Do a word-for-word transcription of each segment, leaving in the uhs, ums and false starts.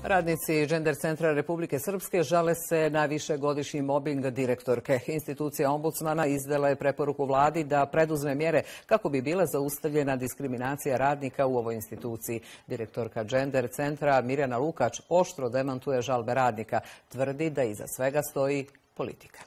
Radnici Gender centra Republike Srpske žale se na višegodišnji mobing direktorke. Institucija ombudsmana izdala je preporuku vladi da preduzme mjere kako bi bila zaustavljena diskriminacija radnika u ovoj instituciji. Direktorka Gender centra Mirjana Lukač oštro demantuje žalbe radnika. Tvrdi da iza svega stoji politika.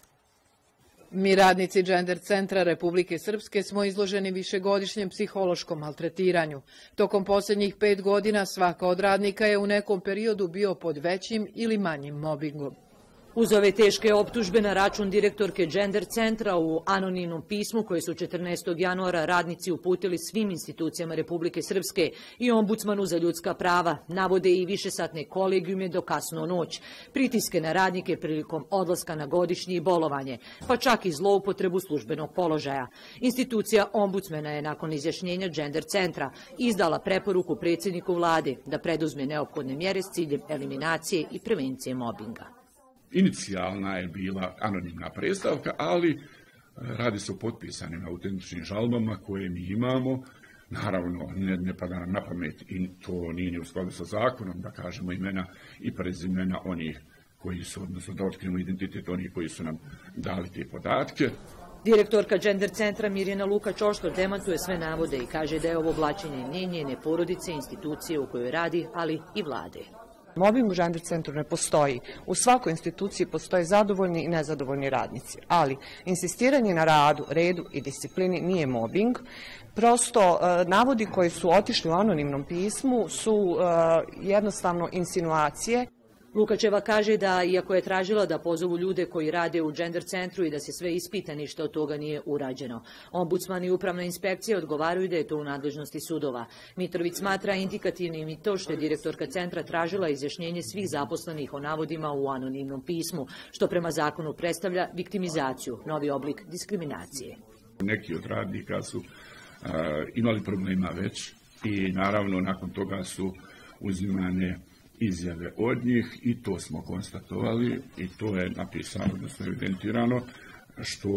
Mi radnici Gender centra Republike Srpske smo izloženi višegodišnjem psihološkom maltretiranju. Tokom posljednjih pet godina svaka od radnika je u nekom periodu bio pod većim ili manjim mobingom. Uz ove teške optužbe na račun direktorke Gender centra u anonimnom pismu koje su četrnaestog januara radnici uputili svim institucijama Republike Srpske i ombudsmanu za ljudska prava, navode i višesatne kolegijume do kasno noć, pritiske na radnike prilikom odlaska na godišnje i bolovanje, pa čak i zloupotrebu službenog položaja. Institucija ombudsmana je nakon izjašnjenja Gender centra izdala preporuku predsjedniku vlade da preduzme neophodne mjere s ciljem eliminacije i prevencije mobinga. Inicijalna je bila anonimna predstavka, ali radi se o potpisanim autentičnim žalbama koje mi imamo. Naravno, ne, ne pada nam na pamet i to nije ni u skladu sa zakonom da kažemo imena i prezimena onih koji su, odnosno da otkrijemo identitet onih koji su nam dali te podatke. Direktorka Gender centra Mirjana Lukač oštro demantuje sve navode i kaže da je ovo blaćenje nje, njene porodice, institucije u kojoj radi, ali i vlade. Mobing u Gender centru ne postoji. U svakoj instituciji postoje zadovoljni i nezadovoljni radnici, ali insistiranje na radu, redu i disciplini nije mobing. Prosto navodi koji su otišli u anonimnom pismu su jednostavno insinuacije. Lukačeva kaže da, iako je tražila da pozovu ljude koji rade u Gender centru i da se sve ispita, ništa od toga nije urađeno. Ombudsman i upravna inspekcija odgovaraju da je to u nadležnosti sudova. Mitrović smatra indikativnim i to što je direktorka centra tražila izjašnjenje svih zaposlenih o navodima u anonimnom pismu, što prema zakonu predstavlja viktimizaciju, novi oblik diskriminacije. Neki od radnika su uh, imali problema već i naravno nakon toga su uzimane izjave od njih i to smo konstatovali i to je napisano, odnosno evidentirano, što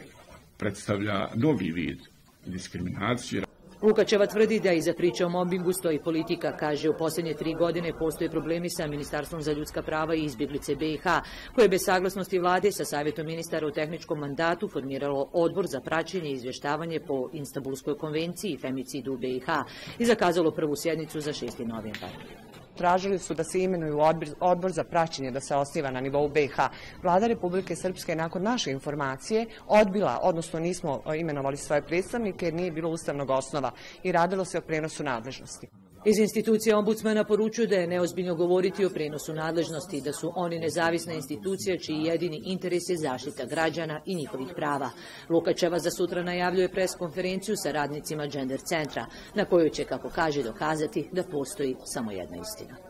predstavlja novi vid diskriminacije. Lukačeva tvrdi da iza priče o mobingu stoji politika. Kaže, u posljednje tri godine postoje problemi sa Ministarstvom za ljudska prava i izbjeglice B i H, koje je bez saglasnosti vlade sa savjetom ministara u tehničkom mandatu formiralo odbor za praćenje i izvještavanje po Istanbulskoj konvenciji i femicidu u B i H i zakazalo prvu sjednicu za šesti novembar. Tražili su da se imenuju odbor, odbor za praćenje, da se osniva na nivou B i H. Vlada Republike Srpske nakon naše informacije odbila, odnosno nismo imenovali svoje predstavnike jer nije bilo ustavnog osnova i radilo se o prenosu nadležnosti. Iz institucije ombudsmana poručuju da je neozbiljno govoriti o prenosu nadležnosti, da su oni nezavisna institucija čiji jedini interes je zaštita građana i njihovih prava. Lukačeva za sutra najavljuje pres konferenciju sa radnicima Gender centra, na kojoj će, kako kaže, dokazati da postoji samo jedna istina.